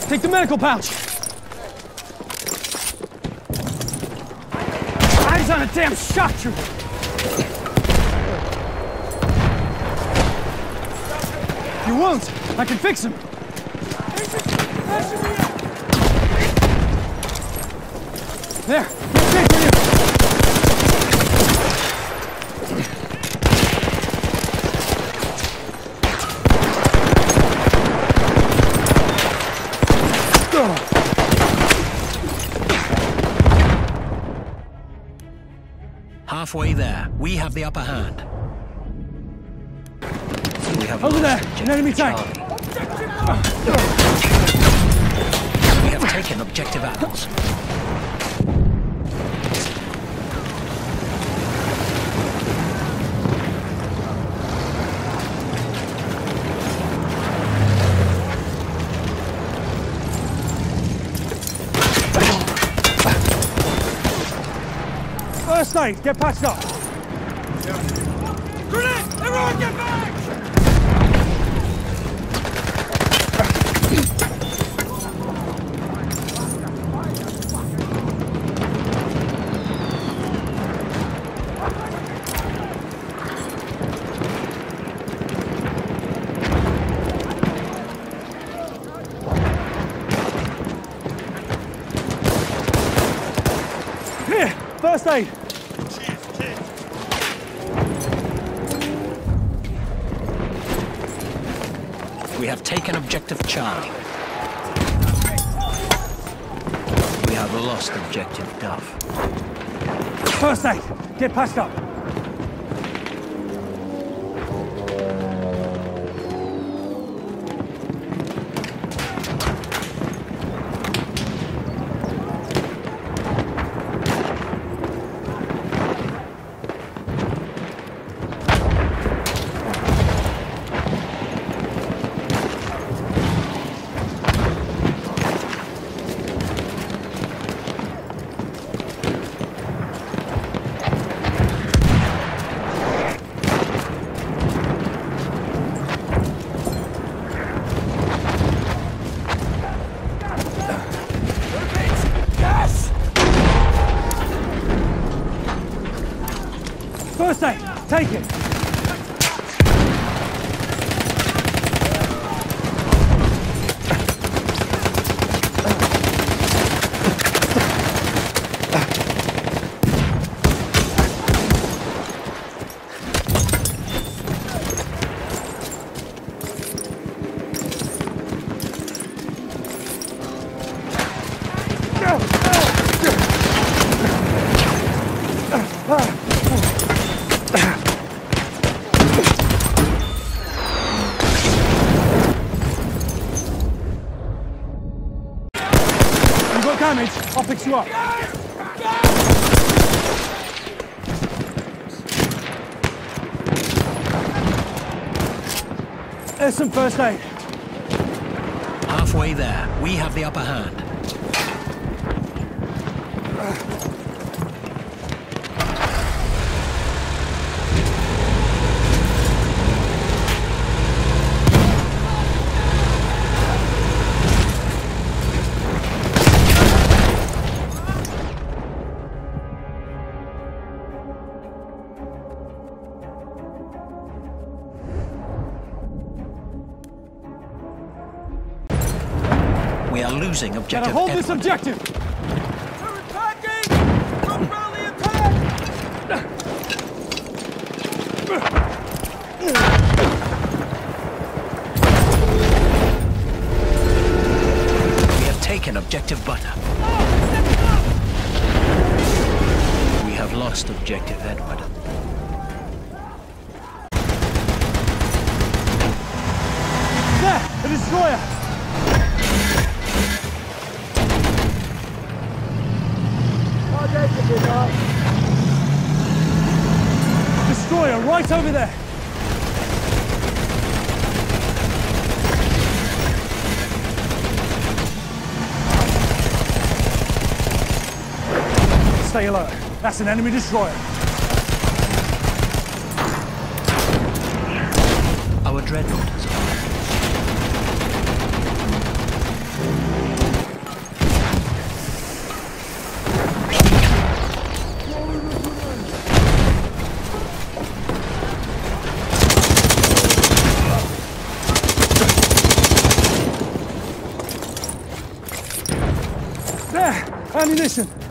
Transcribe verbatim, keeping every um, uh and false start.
Take the medical pouch. Eyes on a damn shock trooper. Your wounds. I can fix them. There. That's it for you. Halfway there, we have the upper hand. We have Over there, an enemy tank. We have taken objective apples. First aid, get patched up. Grenade! Everyone get back! Here, first aid. We have taken objective Charlie. We have lost objective Duff. First aid, get patched up. First aid, take it. Damage, I'll fix you up. There's some first aid. Halfway there, we have the upper hand. We are losing objective. Gotta hold Edward. this objective. We're attacking! From rally attack! We have taken objective Butter. We have lost objective Edward. There, the destroyer. Destroyer right over there. Stay alert. That's an enemy destroyer. Our dreadnought has arrived. Ammunition!